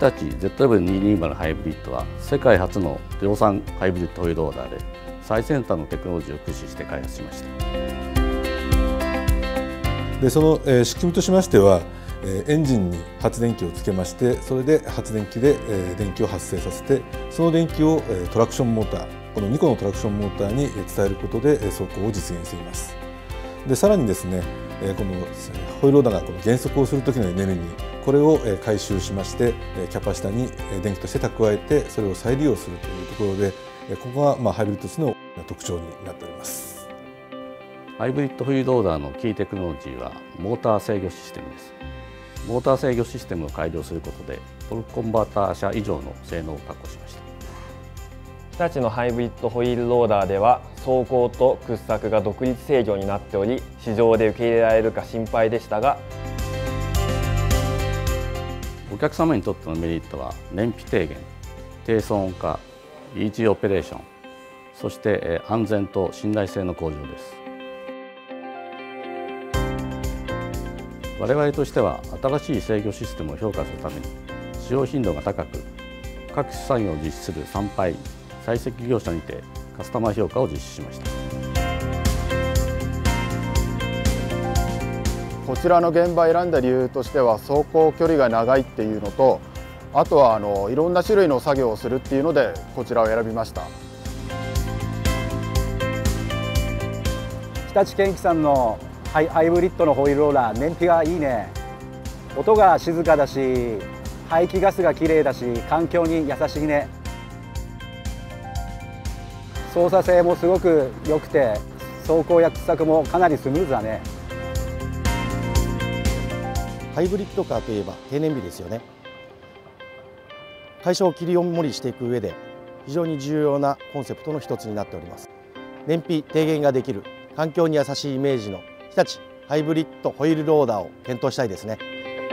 日立 ZV220 ハイブリッドは世界初の量産ハイブリッドホイールローダーで最先端のテクノロジーを駆使して開発しました。 でその仕組みとしましては、エンジンに発電機をつけまして、それで発電機で電気を発生させて、その電気をトラクションモーター、この2個のトラクションモーターに伝えることで走行を実現しています。でさらにですね、このホイールローダーがこの減速をする時のエネルギー、これを回収しまして、キャパシタに電気として蓄えて、それを再利用するというところで、ここがハイブリッド車の特徴になっております。 ハイブリッドホイールローダーのキーテクノロジーはモーター制御システムです。モーター制御システムを改良することでトルクコンバーター車以上の性能を確保しました。 日立のハイブリッドホイールローダーでは走行と掘削が独立制御になっており、市場で受け入れられるか心配でしたが、 お客様にとってのメリットは燃費低減、低騒音化、イージーオペレーション、そして安全と信頼性の向上です。我々としては新しい制御システムを評価するために使用頻度が高く、各種作業を実施する産廃・採石業者にてカスタマー評価を実施しました。 こちらの現場を選んだ理由としては、走行距離が長いっていうのと、あとはいろんな種類の作業をするっていうのでこちらを選びました。 日立建機さんのハイブリッドのホイールローラー、燃費がいいね。音が静かだし、排気ガスがきれいだし、環境に優しいね。操作性もすごく良くて、走行や掘削もかなりスムーズだね。 ハイブリッドカーといえば低燃費ですよね。会社を切り盛りしていく上で非常に重要なコンセプトの一つになっております。燃費低減ができる環境に優しいイメージの日立ハイブリッドホイールローダーを検討したいですね。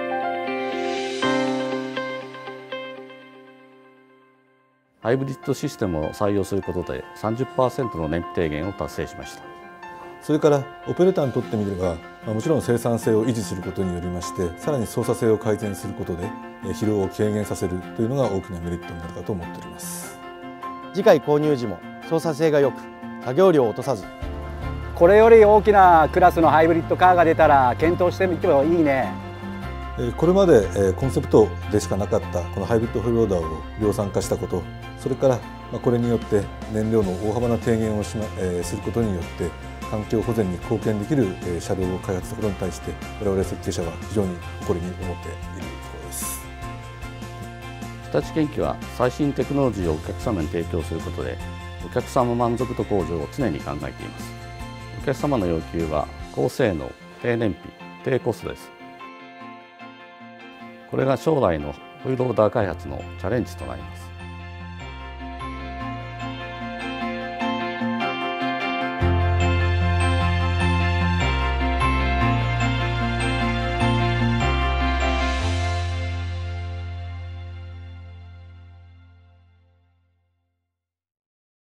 ハイブリッドシステムを採用することで 30% の燃費低減を達成しました。 それからオペレーターにとってみれば、もちろん生産性を維持することによりまして、さらに操作性を改善することで疲労を軽減させるというのが大きなメリットになるかと思っております。 次回購入時も操作性が良く、作業量を落とさず、 これより大きなクラスのハイブリッドカーが出たら検討してみてもいいね。 これまでコンセプトでしかなかったこのハイブリッドホイールローダーを量産化したこと、それからこれによって燃料の大幅な低減をすることによって環境保全に貢献できる車両を開発したことに対して、我々設計者は非常に誇りに思っているところです。 日立建機は最新テクノロジーをお客様に提供することでお客様満足度向上を常に考えています。お客様の要求は高性能、低燃費、低コストです。これが将来のホイールローダー開発のチャレンジとなります。